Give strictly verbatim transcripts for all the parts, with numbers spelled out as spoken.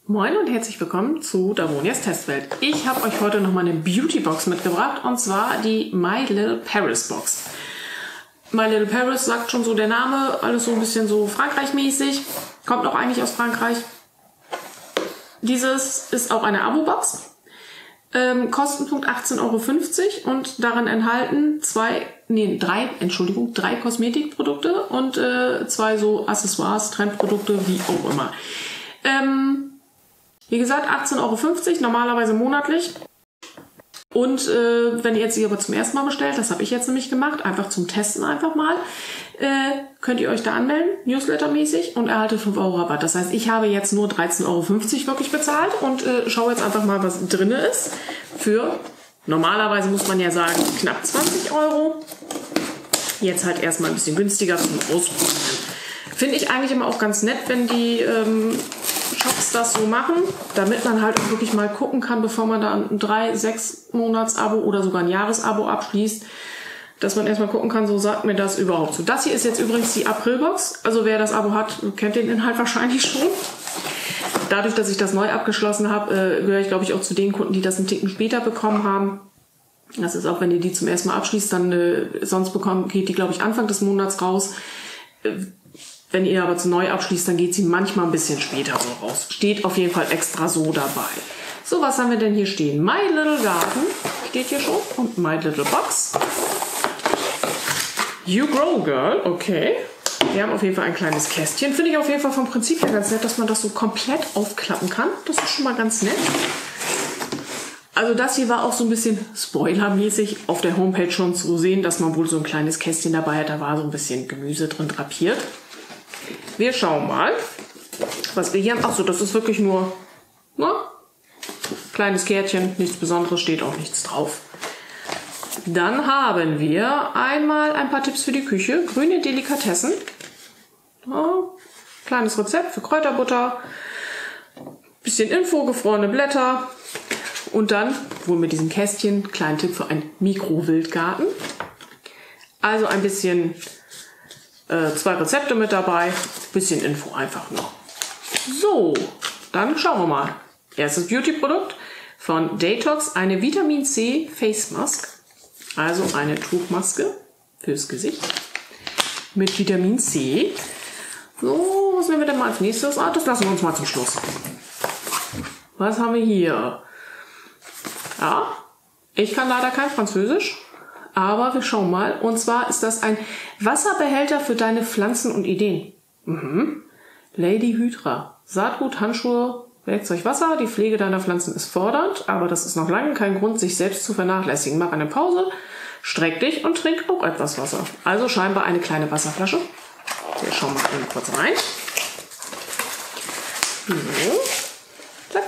Moin und herzlich willkommen zu Davonias Testwelt. Ich habe euch heute nochmal eine Beauty-Box mitgebracht und zwar die My Little Paris Box. My Little Paris sagt schon so der Name, alles so ein bisschen so Frankreich-mäßig, kommt auch eigentlich aus Frankreich. Dieses ist auch eine Abo-Box, ähm, Kostenpunkt achtzehn Euro fünfzig und darin enthalten zwei, nee, drei, Entschuldigung, drei Kosmetikprodukte und äh, zwei so Accessoires, Trendprodukte, wie auch immer. Ähm, Wie gesagt, achtzehn Euro fünfzig, normalerweise monatlich. Und äh, wenn ihr jetzt sie aber zum ersten Mal bestellt, das habe ich jetzt nämlich gemacht, einfach zum Testen einfach mal, äh, könnt ihr euch da anmelden, Newsletter-mäßig, und erhaltet fünf Euro Rabatt. Das heißt, ich habe jetzt nur dreizehn Euro fünfzig wirklich bezahlt und äh, schaue jetzt einfach mal, was drin ist. Für, normalerweise muss man ja sagen, knapp zwanzig Euro. Jetzt halt erstmal ein bisschen günstiger zum Ausprobieren. Finde ich eigentlich immer auch ganz nett, wenn die ähm, Shops das so machen, damit man halt auch wirklich mal gucken kann, bevor man da ein drei, sechs Monats-Abo oder sogar ein Jahresabo abschließt, dass man erstmal gucken kann, so sagt mir das überhaupt so. Das hier ist jetzt übrigens die April-Box, also wer das Abo hat, kennt den Inhalt wahrscheinlich schon. Dadurch, dass ich das neu abgeschlossen habe, äh, gehöre ich glaube ich auch zu den Kunden, die das einen Ticken später bekommen haben. Das ist auch, wenn ihr die zum ersten Mal abschließt, dann äh, sonst bekommen, geht die glaube ich Anfang des Monats raus. Äh, Wenn ihr aber zu neu abschließt, dann geht sie manchmal ein bisschen später raus. Steht auf jeden Fall extra so dabei. So, was haben wir denn hier stehen? My Little Garden steht hier schon. Und My Little Box. You Grow Girl, okay. Wir haben auf jeden Fall ein kleines Kästchen. Finde ich auf jeden Fall vom Prinzip her ganz nett, dass man das so komplett aufklappen kann. Das ist schon mal ganz nett. Also das hier war auch so ein bisschen spoilermäßig auf der Homepage schon zu sehen, dass man wohl so ein kleines Kästchen dabei hat. Da war so ein bisschen Gemüse drin drapiert. Wir schauen mal, was wir hier haben. Achso, das ist wirklich nur, nur kleines Kärtchen, nichts Besonderes, steht auch nichts drauf. Dann haben wir einmal ein paar Tipps für die Küche, grüne Delikatessen, ja, kleines Rezept für Kräuterbutter, bisschen Info, gefrorene Blätter und dann, wohl mit diesem Kästchen, kleinen Tipp für einen Mikrowildgarten. Also ein bisschen... Äh, zwei Rezepte mit dabei, bisschen Info einfach noch. So, dann schauen wir mal. Erstes Beauty-Produkt von Detox, eine Vitamin C Face Mask. Also eine Tuchmaske fürs Gesicht mit Vitamin C. So, was nehmen wir denn mal als nächstes? Ah, das lassen wir uns mal zum Schluss. Was haben wir hier? Ja, ich kann leider kein Französisch. Aber wir schauen mal. Und zwar ist das ein Wasserbehälter für deine Pflanzen und Ideen. Mhm. Lady Hydra. Saatgut, Handschuhe, Werkzeug, Wasser. Die Pflege deiner Pflanzen ist fordernd, aber das ist noch lange kein Grund, sich selbst zu vernachlässigen. Mach eine Pause, streck dich und trink auch etwas Wasser. Also scheinbar eine kleine Wasserflasche. Wir schauen mal eben kurz rein. So. Zack.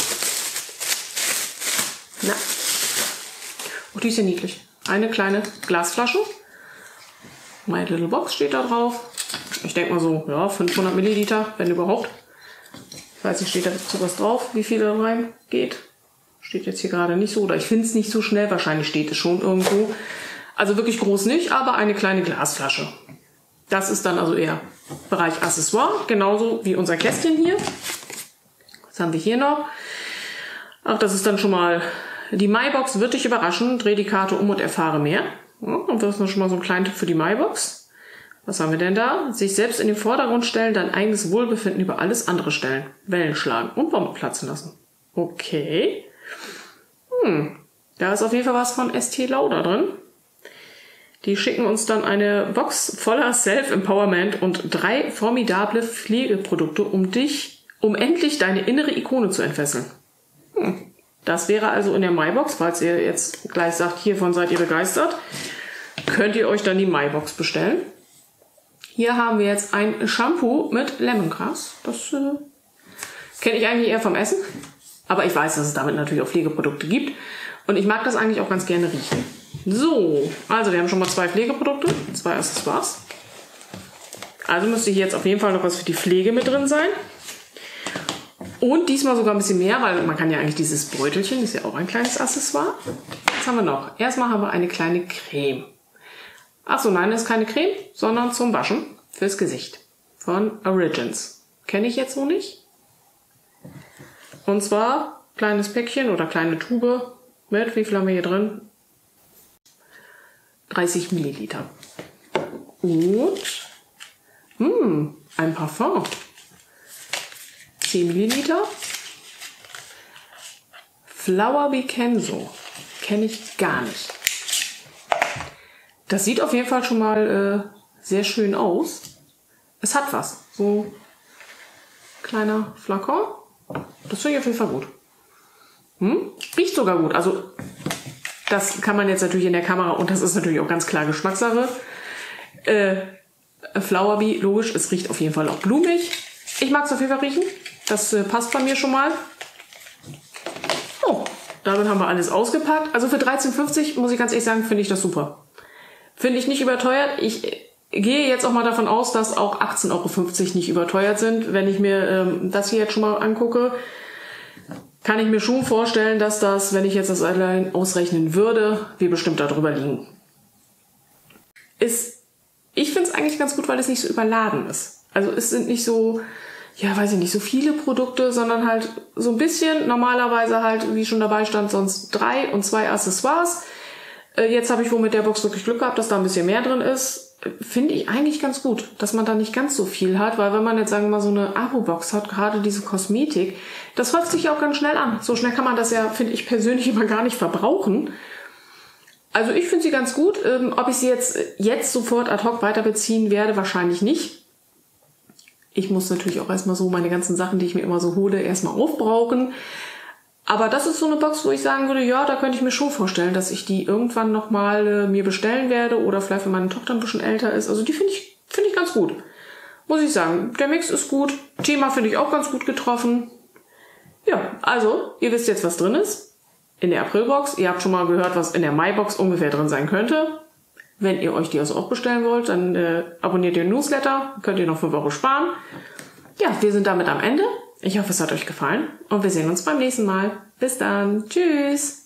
Na. Oh, die ist ja niedlich. Eine kleine Glasflasche. My Little Box steht da drauf. Ich denke mal so, ja, fünfhundert Milliliter, wenn überhaupt. Ich weiß nicht, steht dazu was drauf, wie viel da rein geht. Steht jetzt hier gerade nicht so, oder ich finde es nicht so schnell. Wahrscheinlich steht es schon irgendwo. Also wirklich groß nicht, aber eine kleine Glasflasche. Das ist dann also eher Bereich Accessoire, genauso wie unser Kästchen hier. Was haben wir hier noch? Ach, das ist dann schon mal... Die MyBox wird dich überraschen. Dreh die Karte um und erfahre mehr. Ja, und das ist schon mal so ein kleiner Tipp für die MyBox. Was haben wir denn da? Sich selbst in den Vordergrund stellen, dein eigenes Wohlbefinden über alles andere stellen. Wellen schlagen und Bomben platzen lassen. Okay. Hm. Da ist auf jeden Fall was von Estée Lauder drin. Die schicken uns dann eine Box voller Self-Empowerment und drei formidable Pflegeprodukte, um dich, um endlich deine innere Ikone zu entfesseln. Hm. Das wäre also in der MyBox, falls ihr jetzt gleich sagt, hiervon seid ihr begeistert, könnt ihr euch dann die MyBox bestellen. Hier haben wir jetzt ein Shampoo mit Lemongrass. Das äh, kenne ich eigentlich eher vom Essen, aber ich weiß, dass es damit natürlich auch Pflegeprodukte gibt und ich mag das eigentlich auch ganz gerne riechen. So, also wir haben schon mal zwei Pflegeprodukte, zwei Accessoires. Also müsste hier jetzt auf jeden Fall noch was für die Pflege mit drin sein. Und diesmal sogar ein bisschen mehr, weil man kann ja eigentlich dieses Beutelchen, das ist ja auch ein kleines Accessoire. Was haben wir noch? Erstmal haben wir eine kleine Creme. Achso, nein, das ist keine Creme, sondern zum Waschen fürs Gesicht. Von Origins. Kenne ich jetzt so nicht. Und zwar kleines Päckchen oder kleine Tube mit, wie viel haben wir hier drin? dreißig Milliliter. Und mh, ein Parfum. zehn Milliliter. Flower Vicenzo. Kenne ich gar nicht. Das sieht auf jeden Fall schon mal äh, sehr schön aus. Es hat was. So kleiner Flakon. Das finde ich auf jeden Fall gut. Hm? Riecht sogar gut. Also das kann man jetzt natürlich in der Kamera, und das ist natürlich auch ganz klar Geschmackssache. Äh, Flower Bee, logisch, es riecht auf jeden Fall auch blumig. Ich mag es auf jeden Fall riechen. Das äh, passt bei mir schon mal. Oh, damit haben wir alles ausgepackt. Also für dreizehn fünfzig, muss ich ganz ehrlich sagen, finde ich das super. Finde ich nicht überteuert. Ich gehe jetzt auch mal davon aus, dass auch achtzehn Euro fünfzig nicht überteuert sind. Wenn ich mir ähm, das hier jetzt schon mal angucke, kann ich mir schon vorstellen, dass das, wenn ich jetzt das allein ausrechnen würde, wir bestimmt darüber liegen. Ist, ich finde es eigentlich ganz gut, weil es nicht so überladen ist. Also es sind nicht so, ja, weiß ich nicht, so viele Produkte, sondern halt so ein bisschen, normalerweise halt, wie schon dabei stand, sonst drei und zwei Accessoires. Äh, jetzt habe ich wohl mit der Box wirklich Glück gehabt, dass da ein bisschen mehr drin ist. Finde ich eigentlich ganz gut, dass man da nicht ganz so viel hat, weil wenn man jetzt, sagen wir mal, so eine Abo-Box hat, gerade diese Kosmetik, das häuft sich ja auch ganz schnell an. So schnell kann man das ja, finde ich persönlich, immer gar nicht verbrauchen. Also ich finde sie ganz gut. Ähm, ob ich sie jetzt, jetzt sofort ad hoc weiter beziehen werde, wahrscheinlich nicht. Ich muss natürlich auch erstmal so meine ganzen Sachen, die ich mir immer so hole, erstmal aufbrauchen. Aber das ist so eine Box, wo ich sagen würde, ja, da könnte ich mir schon vorstellen, dass ich die irgendwann nochmal äh, mir bestellen werde oder vielleicht, wenn meine Tochter ein bisschen älter ist. Also die finde ich, finde ich ganz gut. Muss ich sagen. Der Mix ist gut. Thema finde ich auch ganz gut getroffen. Ja, also, ihr wisst jetzt, was drin ist. In der Aprilbox. Ihr habt schon mal gehört, was in der Maibox ungefähr drin sein könnte. Wenn ihr euch die also auch bestellen wollt, dann äh, abonniert ihr den Newsletter. Könnt ihr noch fünf Euro sparen. Ja, wir sind damit am Ende. Ich hoffe, es hat euch gefallen und wir sehen uns beim nächsten Mal. Bis dann. Tschüss.